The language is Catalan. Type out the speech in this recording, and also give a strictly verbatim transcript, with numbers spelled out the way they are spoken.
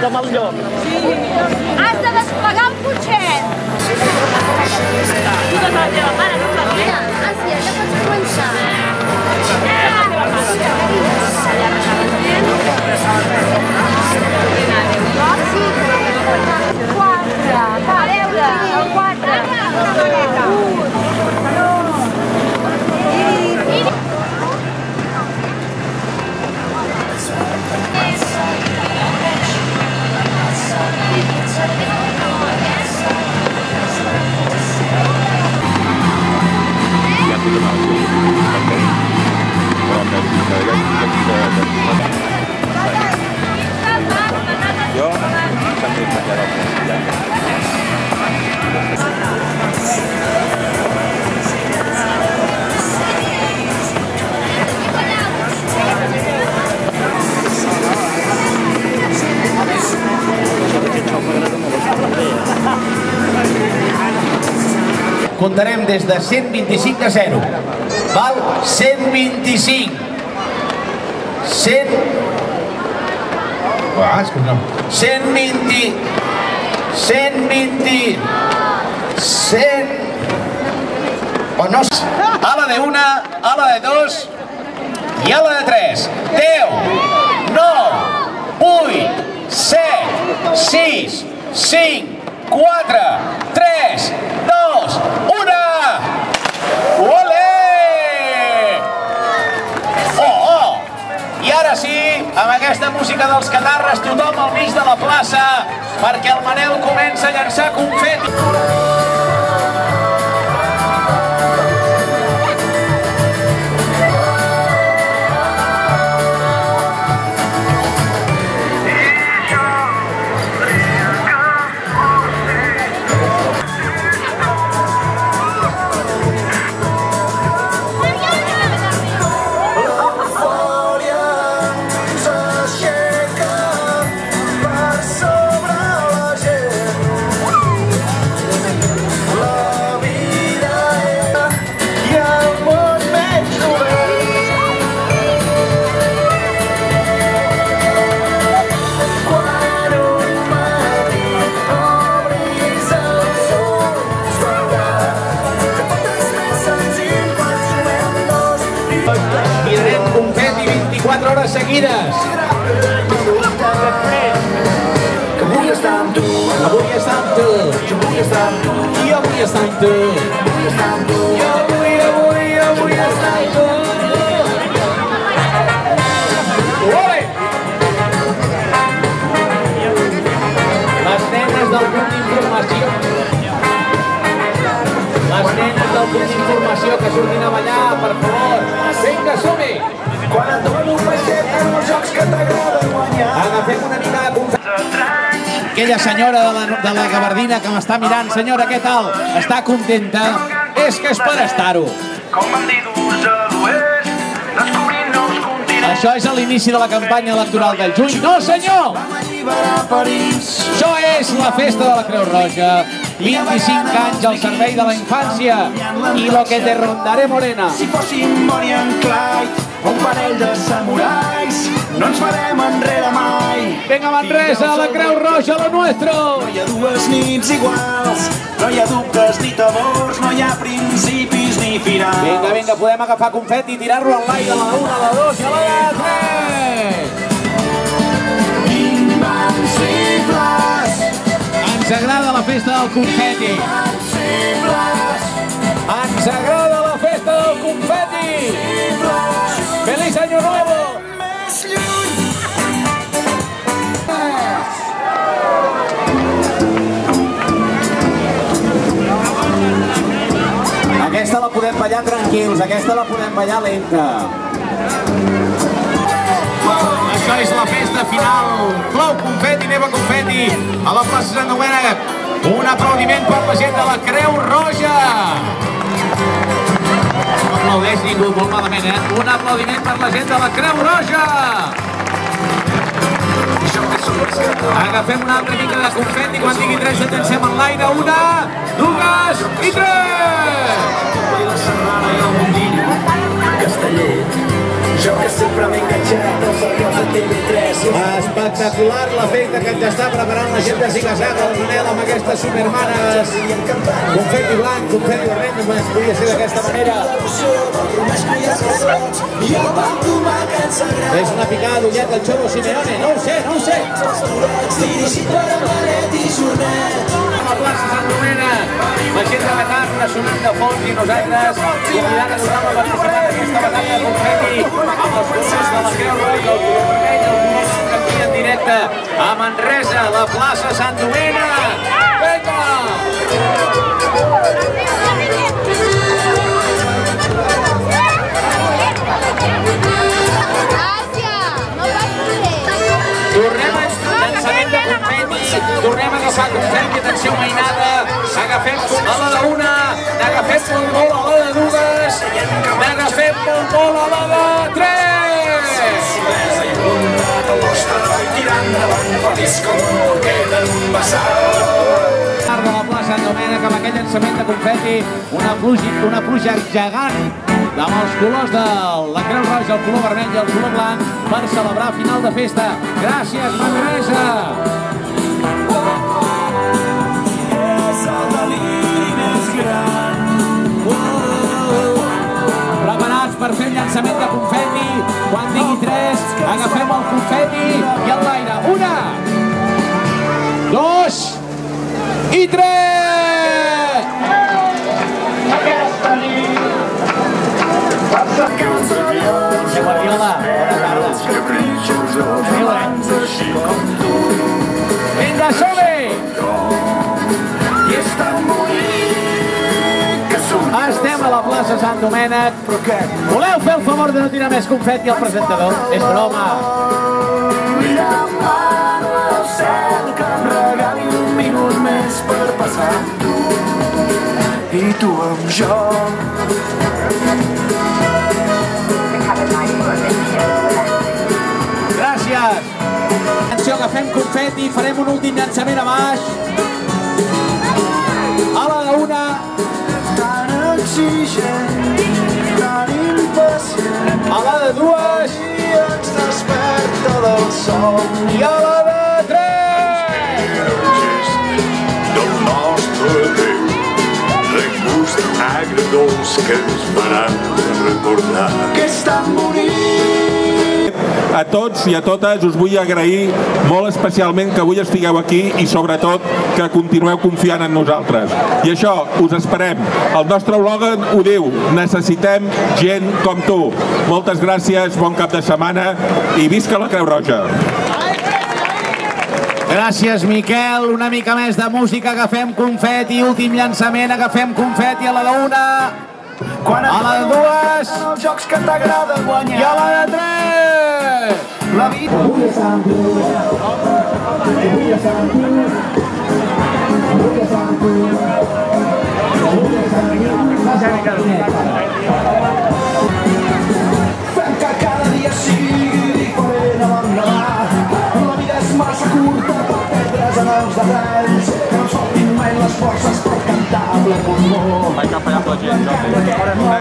de mal lloc. Has de desplegar el cotxet. Tu tota la teva mare, no la Mira, Àsia, ja pots començar. Quatre. A veure, el quatre. Jo també tallaré Comptarem des de cent vint-i-cinc a zero. Val? cent vint-i-cinc. cent... Ah, és que no. cent vint... cent vint... cent... O no... A la de una, a la de dos i a la de tres. deu, nou, vuit, set, sis, cinc, quatre, tres, dos, una! Olé! Oh, oh! I ara sí, amb aquesta música dels catarres, tothom al mig de la plaça, perquè el Manel comença a llançar confeti. Mirarem confeti vint-i-quatre hores seguides. Que vull estar amb tu, que vull estar amb tu, jo vull estar amb tu, jo vull estar amb tu, jo vull, jo vull, jo vull estar amb tu. Ole! Les nenes del punt d'informació. Les nenes del punt d'informació que surtin a ballar, per favor. Vinga, som-hi! Quan et dono un peixet en els jocs que t'agrada guanyar. Agafem una mica de confeti. Aquella senyora de la, de la gabardina que m'està mirant, senyora, què tal? Està contenta? És que és per estar-ho. Com bandidus a l'oest, descobrint nous continents. Això és a l'inici de la campanya electoral del juny. No, senyor! Això és la festa de la Creu Roja. vint-i-cinc anys al servei de la infància. I lo que te rondaré, morena. Si fóssim Bonnie and Clyde, un parell de samurais, no ens farem enrere mai. Vinga, Manresa, la Creu Roja, lo nuestro. No hi ha dues nits iguals, no hi ha dubtes ni temors, no hi ha principis ni finals. Vinga, vinga, podem agafar confeti i tirar-lo en l'aire a la una, a la dos i a la tres. Invencibles. Ens agrada la festa del confeti. Invencibles. Ens agrada la festa del confeti. Invencibles. Feliz Año Nuevo. Més lluny. Aquesta la podem ballar tranquils, aquesta la podem ballar lenta. Això és la festa final. Plou confeti, neva confeti a la plaça Sant Domènec. Un aplaudiment per la gent de la Creu Roja. No aplaudeix ningú, molt malament, eh? Un aplaudiment per la gent de la Creu Roja. Agafem una altra mica de confeti. Quan digui tres et llancem en l'aire. Una, dues i tres. Casteller, Jo que sempre m'he enganxat als serials de T V tres. Espectacular l'efecte que ens està preparant la gent de Zigazaga, el Manel, amb aquestes supermanes. Confeti blanc, confeti vermell, només podia ser d'aquesta manera. És una picada d'ullet del Cholo Simeone, no ho sé, no ho sé. A la plaça Sant Domènec, la gent de la Carna sonant de fons i nosaltres convidant a tothom a participar d'aquesta batalla de confeti amb els colors de la Creu Roja, el color vermell, el color canvi en directe a Manresa, la plaça Sant Domènec. Vinga! Tornem a llançament de confeti, tornem a agafar confeti, atenció mainada, agafem a la d'una, n'agafem molt molt a la de dues, n'agafem molt molt a la de tres! De la plaça Sant Domènec amb aquell llançament de confeti, una pluja, una pluja gegant amb els colors de la Creu Roja, el color vermell i el color blanc per celebrar final de festa. Gràcies, Manresa! És el deliri més gran. Preparats per fer el llançament de confeti. Quan digui tres, agafem el confeti i enlaire. Una, dos i tres! Aquesta nit Guardiola, vinga, som-hi! Estem a la plaça Sant Domènec. Voleu fer el favor de no tirar més confeti al presentador? És broma. Demano al cel que em regali un minut més per passar amb tu i tu amb jo. Gràcies! Atenció, agafem confeti, farem un últim llançament a baix. A la d'una. Tan exigent, tan impacient. A la de dues. I ens desperta del son. I a la de tres. Del nostre Déu, regust agredolç que ens faran recordar que és tan bonic. A tots i a totes us vull agrair molt especialment que avui estigueu aquí i sobretot que continueu confiant en nosaltres. I això, us esperem. El nostre eslògan ho diu, necessitem gent com tu. Moltes gràcies, bon cap de setmana i visca la Creu Roja. Gràcies, Miquel. Una mica més de música, agafem confeti, últim llançament, agafem confeti a la d'una, a la de dues, Els jocs que t'agrada guanyar. i a la de tres! La vida. Avui a Sant Avui a Sant Avui a Sant Fem que cada dia sigui diferent a l'endemà. La vida és massa curta per perdre's en els detalls. Que no ens faltin mai les forces per cantar a ple pulmó. Vaig cap allà amb la gent,